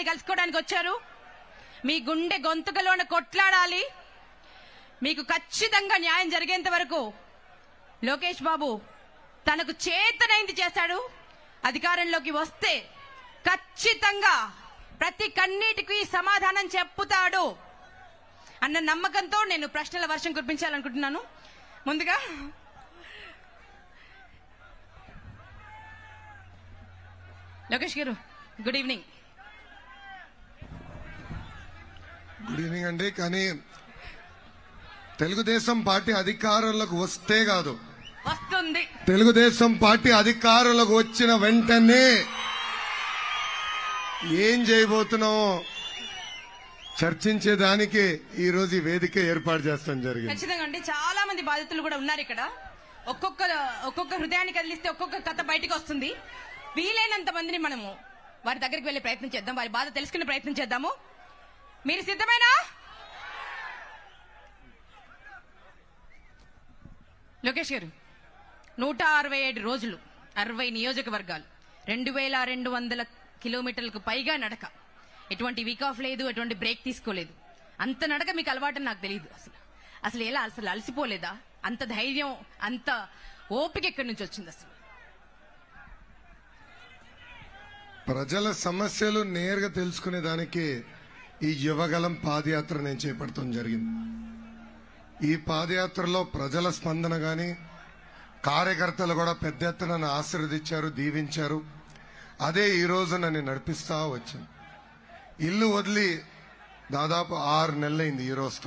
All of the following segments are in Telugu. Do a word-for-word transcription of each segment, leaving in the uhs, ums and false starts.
ప్రజల్ని కలుసుకోవడానికి వచ్చారు. మీ గుండె గొంతుకలోన కొట్లాడాలి. మీకు ఖచ్చితంగా న్యాయం జరిగేంత వరకు లోకేష్ బాబు తనకు చేతనైంది చేస్తాడు. అధికారంలోకి వస్తే ఖచ్చితంగా ప్రతి కన్నీటికి సమాధానం చెప్పుతాడు అన్న నమ్మకంతో నేను ప్రశ్నల వర్షం కురిపించాలనుకుంటున్నాను. ముందుగా లోకేష్ గారు, గుడ్ ఈవినింగ్. గుడ్ ఈవినింగ్ అండి. కానీ తెలుగుదేశం పార్టీ అధికారంలోకి వస్తే కాదు, వస్తుంది. తెలుగుదేశం పార్టీ అధికారంలోకి వచ్చిన వెంటనే ఏం చేయబోతున్నామో చర్చించేదానికి ఈ రోజు ఈ వేదిక ఏర్పాటు చేస్తాం జరిగింది. ఖచ్చితంగా అండి. చాలా మంది బాధితులు కూడా ఉన్నారు ఇక్కడ. ఒక్కొక్క ఒక్కొక్క హృదయాన్ని కదిలిస్తే ఒక్కొక్క కథ బయటకు వస్తుంది. వీలైనంత మందిని మనము వారి దగ్గరికి వెళ్లే ప్రయత్నం చేద్దాం, వారి బాధ తెలుసుకునే ప్రయత్నం చేద్దాము. మీరు సిద్ధమేనా? లోకేష్ గారు, నూట అరవై ఏడు రోజులు, అరవై నియోజకవర్గాలు, రెండు వేల రెండు వందల కిలోమీటర్లకు పైగా నడక. ఎటువంటి వీక్ ఆఫ్ లేదు, ఎటువంటి బ్రేక్ తీసుకోలేదు. అంత నడక మీకు అలవాటు నాకు తెలియదు. అసలు అసలు ఎలా అసలు అలసిపోలేదా? అంత ధైర్యం, అంత ఓపిక ఎక్కడి నుంచి వచ్చింది? అసలు ప్రజల సమస్యలు నేరుగా తెలుసుకునే దానికి ఈ యువగలం పాదయాత్ర నేను చేపడటం జరిగింది. ఈ పాదయాత్రలో ప్రజల స్పందన గాని, కార్యకర్తలు కూడా పెద్ద ఎత్తున నన్ను ఆశీర్వదించారు, దీవించారు. అదే ఈ రోజు నన్ను నడిపిస్తా వచ్చాను. ఇల్లు వదిలి దాదాపు ఆరు నెలలైంది ఈ రోజుతో.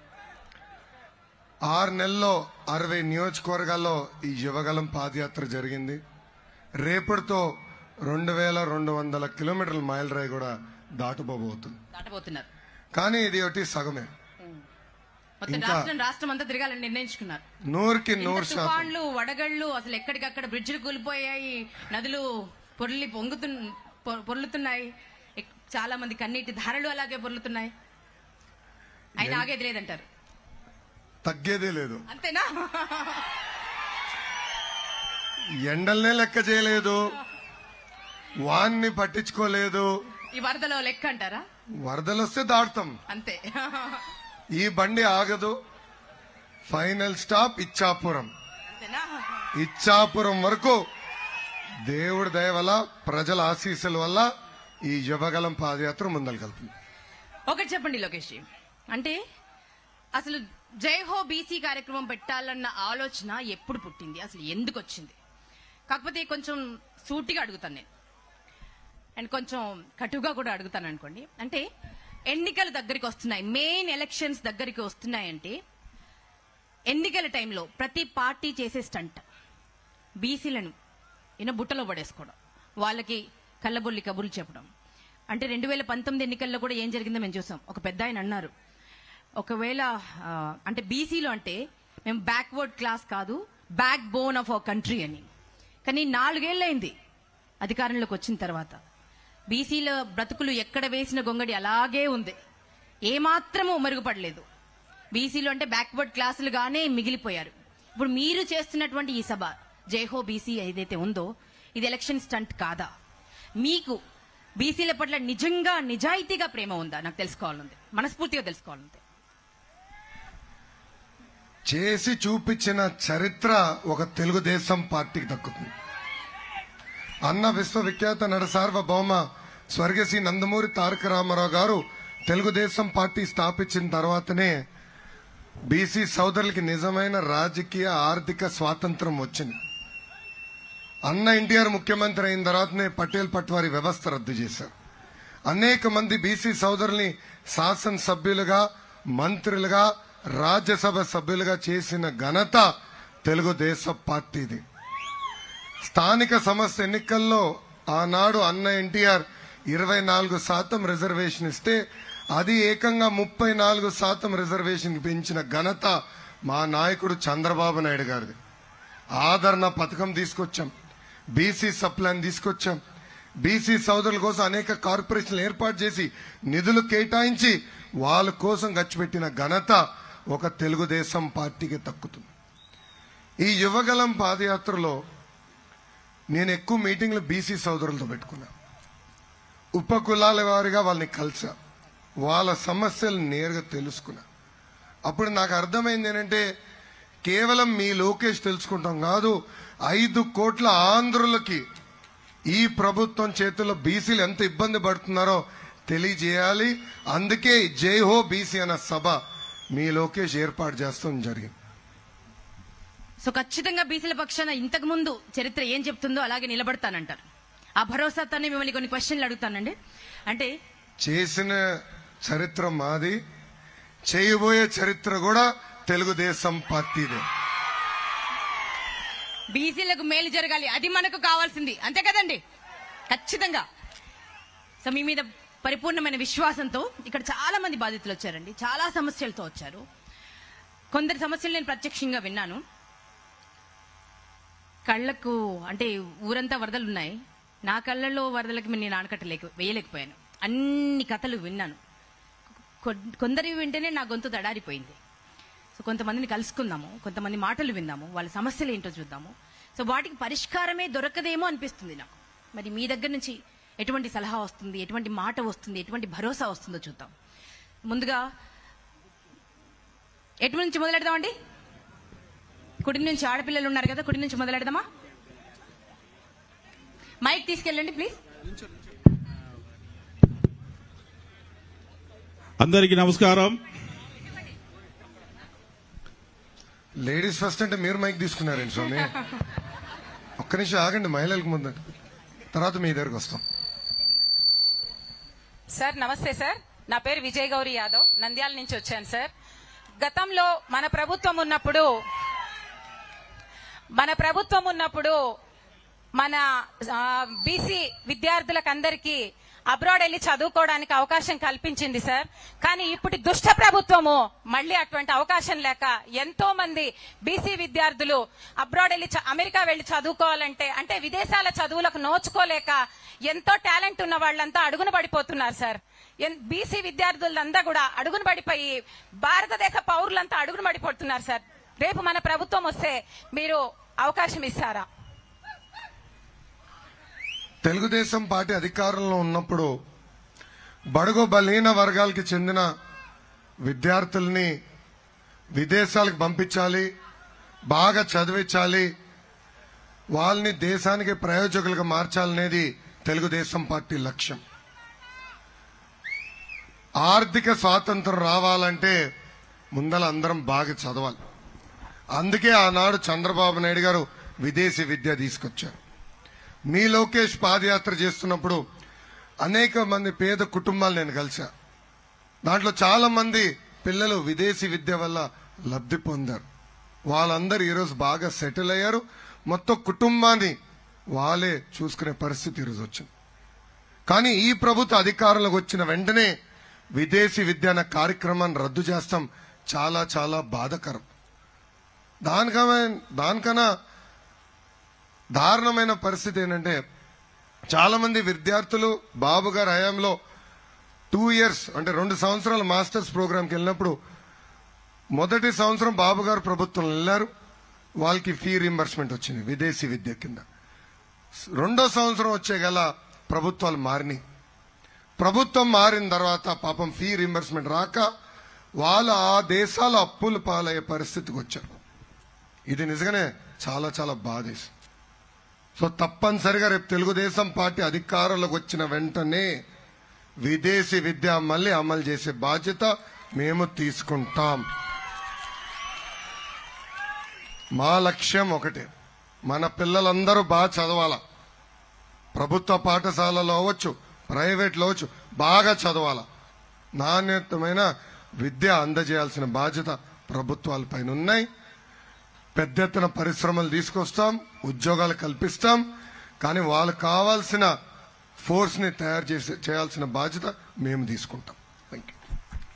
ఆరు నెలల్లో అరవై నియోజకవర్గాల్లో ఈ యువగలం పాదయాత్ర జరిగింది. రేపటితో రెండు వేల రెండు వందల కిలోమీటర్ల మైల్ రాయి కూడా దాటబోబోతుంది. దాటబోతున్నారు. కానీ ఇది ఒకటి సగమే. రాష్ట్రం రాష్ట్రం అంతా తిరగాలని నిర్ణయించుకున్నారు. నూరుకి నూరు తుఫాన్లు, వడగళ్లు, అసలు ఎక్కడికక్కడ బ్రిడ్జిలు కూలిపోయాయి, నదులు పొర్లి పొంగుతు పొర్లుతున్నాయి, చాలా మంది కన్నీటి ధారలు అలాగే పొర్లుతున్నాయి. ఆయన ఆగేది లేదంటారు. తగ్గేదే లేదు. అంతేనా? ఎండల్నే లెక్క చేయలేదు, వాన్ని పట్టించుకోలేదు. ఈ వరదలో లెక్క అంటారా? వరదలు వస్తే దాటుతాం అంతే. ఈ బండి ఆగదు. Final stop Ichchapuram. అంతేనా? ఇచ్చాపురం వరకు దేవుడి దయ వల్ల, ప్రజల ఆశీస్సుల వల్ల ఈ యువగలం పాదయాత్ర ముందలకెళ్తుంది. ఒకటి చెప్పండి లోకేష్ జీ, అంటే అసలు జైహో బీసీ కార్యక్రమం పెట్టాలన్న ఆలోచన ఎప్పుడు పుట్టింది? అసలు ఎందుకు వచ్చింది? కాకపోతే కొంచెం సూటిగా అడుగుతాను నేను, అండ్ కొంచెం కటుగా కూడా అడుగుతాను అనుకోండి. అంటే ఎన్నికలు దగ్గరికి వస్తున్నాయి, మెయిన్ ఎలక్షన్స్ దగ్గరికి వస్తున్నాయంటే ఎన్నికల టైంలో ప్రతి పార్టీ చేసే స్టంట్ బీసీలను ఈయన బుట్టలో పడేసుకోవడం, వాళ్ళకి కళ్ళబొల్లి కబుర్లు చెప్పడం. అంటే రెండు వేల పంతొమ్మిది ఎన్నికల్లో కూడా ఏం జరిగిందో మేము చూసాం. ఒక పెద్ద ఆయన అన్నారు, ఒకవేళ అంటే బీసీలో అంటే మేము బ్యాక్వర్డ్ క్లాస్ కాదు, backbone of our country అని. కానీ నాలుగేళ్లైంది అధికారంలోకి వచ్చిన తర్వాత బీసీల బ్రతుకులు ఎక్కడ వేసిన గొంగడి అలాగే ఉంది, ఏమాత్రము మెరుగుపడలేదు. బీసీలు అంటే బ్యాక్వర్డ్ క్లాసులుగానే మిగిలిపోయారు. ఇప్పుడు మీరు చేస్తున్నటువంటి ఈ సభ జైహో బీసీ ఏదైతే ఉందో ఇది ఎలక్షన్ స్టంట్ కాదా? మీకు బీసీల పట్ల నిజంగా నిజాయితీగా ప్రేమ ఉందా? నాకు తెలుసుకోవాలంది, మనస్ఫూర్తిగా తెలుసుకోవాలంది. చేసి చూపించిన చరిత్ర ఒక తెలుగుదేశం పార్టీకి దక్కుతుంది. అన్న విశ్వవిఖ్యాత నట సార్వభౌమ స్వర్గశ్రీ నందమూరి తారక రామారావు గారు తెలుగుదేశం పార్టీ స్థాపించిన తర్వాతనే బీసీ సోదరులకి నిజమైన రాజకీయ ఆర్థిక స్వాతంత్రం వచ్చింది. అన్న ఎన్టీఆర్ ముఖ్యమంత్రి అయిన తర్వాతనే పటేల్ పట్వారీ వ్యవస్థ రద్దు చేశారు. అనేక మంది బీసీ సోదరుల్ని శాసనసభ్యులుగా, మంత్రులుగా, రాజ్యసభ సభ్యులుగా చేసిన ఘనత తెలుగుదేశం పార్టీది. స్థానిక సంస్థ ఎన్నికల్లో ఆనాడు అన్న ఎన్టీఆర్ ఇరవై నాలుగు శాతం రిజర్వేషన్ ఇస్తే అది ఏకంగా ముప్పై నాలుగు శాతం రిజర్వేషన్ పెంచిన ఘనత మా నాయకుడు చంద్రబాబు నాయుడు గారిది. ఆదరణ పథకం తీసుకొచ్చాం, బీసీ సప్లాన్ తీసుకొచ్చాం, బీసీ సోదరుల కోసం అనేక కార్పొరేషన్లు ఏర్పాటు చేసి నిధులు కేటాయించి వాళ్ళ కోసం ఖర్చు పెట్టిన ఘనత ఒక తెలుగుదేశం పార్టీకి దక్కుతుంది. ఈ యువగలం పాదయాత్రలో నేను ఎక్కువ మీటింగ్లు బీసీ సోదరులతో పెట్టుకున్నా. ఉపకులాల వారిగా వాళ్ళని కలిసా, వాళ్ళ సమస్యలు నేరుగా తెలుసుకున్నా. అప్పుడు నాకు అర్థమైంది ఏంటంటే కేవలం మీ లోకేష్ తెలుసుకుంటాం కాదు, ఐదు కోట్ల ఆంధ్రులకి ఈ ప్రభుత్వం చేతుల్లో బీసీలు ఎంత ఇబ్బంది పడుతున్నారో తెలియజేయాలి. అందుకే జై హో బీసీ అన్న సభ మీ లోకేష్ ఏర్పాటు చేస్తాం జరిగింది. సో ఖచ్చితంగా బీసీల పక్షాన ఇంతకు ముందు చరిత్ర ఏం చెప్తుందో అలాగే నిలబడతానంటారు. ఆ భరోసాతోనే మిమ్మల్ని కొన్ని క్వశ్చన్లు అడుగుతానండి. అంటే చేసిన చరిత్ర మాది, చేయబోయే చరిత్ర కూడా తెలుగుదేశం పార్టీదే. బీసీలకు మేలు జరగాలి, అది మనకు కావాల్సింది, అంతే కదండి? ఖచ్చితంగా. సో మీ మీద పరిపూర్ణమైన విశ్వాసంతో ఇక్కడ చాలా మంది బాధితులు వచ్చారండి, చాలా సమస్యలతో వచ్చారు. కొందరి సమస్యలు నేను ప్రత్యక్షంగా విన్నాను. కళ్ళకు అంటే ఊరంతా వరదలు ఉన్నాయి, నా కళ్ళల్లో వరదలకి నేను ఆనకట్టలేక వేయలేకపోయాను. అన్ని కథలు విన్నాను. కొందరి వింటేనే నా గొంతు దడారిపోయింది. సో కొంతమందిని కలుసుకుందాము, కొంతమంది మాటలు విందాము, వాళ్ళ సమస్యలు ఏంటో చూద్దాము. సో వాటికి పరిష్కారమే దొరకదేమో అనిపిస్తుంది నాకు. మరి మీ దగ్గర నుంచి ఎటువంటి సలహా వస్తుంది, ఎటువంటి మాట వస్తుంది, ఎటువంటి భరోసా వస్తుందో చూద్దాం. ముందుగా ఎటు నుంచి మొదలెడదామండి? కుడి నుంచి ఆడపిల్లలు ఉన్నారు కదా, కుడి నుంచి మొదలెడదామా? మైక్ తీసుకెళ్ళండి ప్లీజ్. అందరికీ నమస్కారం. లేడీస్ ఫస్ట్ అంటే మీరు మైక్ తీసుకున్నారండి స్వామి. ఒక్క నిమిషం ఆగండి, మహిళలకు ముందు, తర్వాత మీ దగ్గరకు వస్తాం. సార్ నమస్తే సార్, నా పేరు విజయ్ గౌరి యాదవ్, నంద్యాల నుంచి వచ్చాను సార్. గతంలో మన ప్రభుత్వం ఉన్నప్పుడు మన ప్రభుత్వం ఉన్నప్పుడు మన బీసీ విద్యార్థులకు అందరికీ అబ్రాడ్ వెళ్లి చదువుకోవడానికి అవకాశం కల్పించింది సార్. కానీ ఇప్పుడు దుష్ట ప్రభుత్వము మళ్లీ అటువంటి అవకాశం లేక ఎంతో మంది బీసీ విద్యార్థులు అబ్రాడ్ వెళ్లి అమెరికా వెళ్లి చదువుకోవాలంటే అంటే విదేశాల చదువులకు నోచుకోలేక ఎంతో టాలెంట్ ఉన్న వాళ్ళంతా అడుగున పడిపోతున్నారు సార్. బీసీ విద్యార్థులంతా కూడా అడుగున పడిపోయి భారతదేశ పౌరులంతా అడుగున పడిపోతున్నారు సార్. రేపు మన ప్రభుత్వం వస్తే మీరు అవకాశం ఇస్తారా? తెలుగుదేశం పార్టీ అధికారంలో ఉన్నప్పుడు బడుగు బలహీన వర్గాలకి చెందిన విద్యార్థుల్ని విదేశాలకు పంపించాలి, బాగా చదివించాలి, వాళ్ళని దేశానికి ప్రయోజకులుగా మార్చాలనేది తెలుగుదేశం పార్టీ లక్ష్యం. ఆర్థిక స్వాతంత్రం రావాలంటే ముందల అందరం బాగా చదవాలి. అందుకే ఆనాడు చంద్రబాబు నాయుడు గారు విదేశీ విద్య తీసుకొచ్చారు. మీ లోకేష్ పాదయాత్ర చేస్తున్నప్పుడు అనేక మంది పేద కుటుంబాలు నేను కలిసా. దాంట్లో చాలా మంది పిల్లలు విదేశీ విద్య వల్ల లబ్ధి పొందారు. వాళ్ళందరూ ఈరోజు బాగా సెటిల్ అయ్యారు. మొత్తం కుటుంబాన్ని వాళ్ళే చూసుకునే పరిస్థితి ఈరోజు వచ్చింది. కానీ ఈ ప్రభుత్వ అధికారంలోకి వచ్చిన వెంటనే విదేశీ విద్య అనే కార్యక్రమాన్ని రద్దు చేస్తాం చాలా చాలా బాధాకరం. దానికన్నా దానికన్నా దారుణమైన పరిస్థితి ఏంటంటే చాలా మంది విద్యార్థులు బాబు గారి హయాంలో టూ ఇయర్స్ అంటే రెండు సంవత్సరాల మాస్టర్స్ ప్రోగ్రాంకి వెళ్ళినప్పుడు మొదటి సంవత్సరం బాబు గారు ప్రభుత్వం వెళ్ళారు, వాళ్ళకి ఫీ రీంబర్స్మెంట్ వచ్చింది విదేశీ విద్య కింద. రెండో సంవత్సరం వచ్చే గల ప్రభుత్వాలు మారినాయి. ప్రభుత్వం మారిన తర్వాత పాపం ఫీ రీంబర్స్మెంట్ రాక వాళ్ళు ఆ దేశాల అప్పులు పాలయ్యే పరిస్థితికి వచ్చారు. ఇది నిజంగానే చాలా చాలా బాధేసి. సో తప్పనిసరిగా రేపు తెలుగుదేశం పార్టీ అధికారంలోకి వచ్చిన వెంటనే విదేశీ విద్య మళ్ళీ అమలు చేసే బాధ్యత మేము తీసుకుంటాం. మా లక్ష్యం ఒకటే, మన పిల్లలందరూ బాగా చదవాలా. ప్రభుత్వ పాఠశాలలో అవ్వచ్చు, ప్రైవేట్లో అవ్వచ్చు, బాగా చదవాలా. నాణ్యతమైన విద్య అందజేయాల్సిన బాధ్యత ప్రభుత్వాలపైన ఉన్నాయి. పెద్ద ఎత్తున పరిశ్రమలు తీసుకొస్తాం, ఉద్యోగాలు కల్పిస్తాం. కానీ వాళ్ళకు కావాల్సిన ఫోర్స్ ని తయారు చేసి చేయాల్సిన బాధ్యత మేము తీసుకుంటాం. Thank you.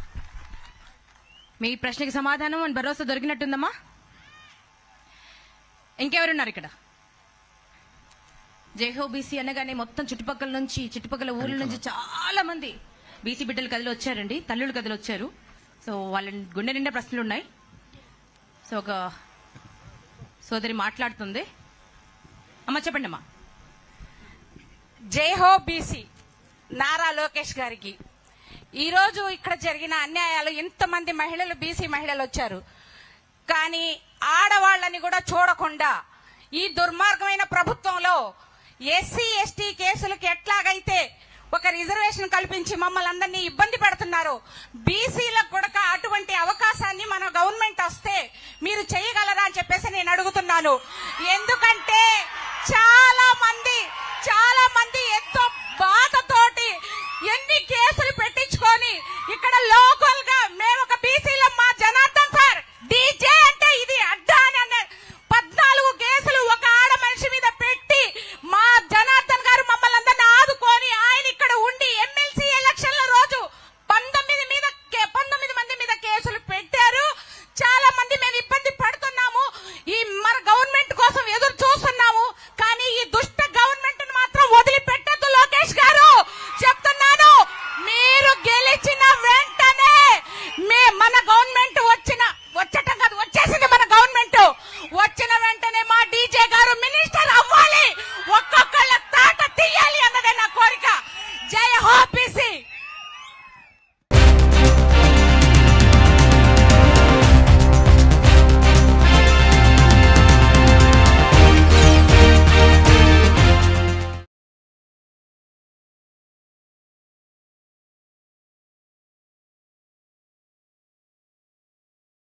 మీ ప్రశ్నకి సమాధానం అని భరోసా దొరికినట్టుందమ్మా? ఇంకెవరున్నారు ఇక్కడ? జైహో బీసీ అనగానే మొత్తం చుట్టుపక్కల నుంచి చుట్టుపక్కల ఊర్ల నుంచి చాలా మంది బీసీ బిడ్డలు కదిలి వచ్చారండి, తల్లులు కదిలి వచ్చారు. సో వాళ్ళ గుండె నిండా ప్రశ్నలు ఉన్నాయి. సో ఒక సోదరి మాట్లాడుతుంది. అమ్మ చెప్పండి అమ్మా. జై హో బీసీ నారా లోకేష్ గారికి, ఈ రోజు ఇక్కడ జరిగిన అన్యాయాలు, ఇంతమంది మహిళలు, బీసీ మహిళలు వచ్చారు, కానీ ఆడవాళ్ళని కూడా చూడకుండా ఈ దుర్మార్గమైన ప్రభుత్వంలో ఎస్సీ ఎస్టీ కేసులకు ఎట్లాగైతే ఒక రిజర్వేషన్ కల్పించి మమ్మల్ని అందరినీ ఇబ్బంది పెడుతున్నారు, బీసీలకు కూడా అటువంటి అవకాశాన్ని మన గవర్నమెంట్ వస్తే మీరు చేయగలరా అని చెప్పేసి నేను అడుగుతున్నాను. ఎందుకంటే చాలా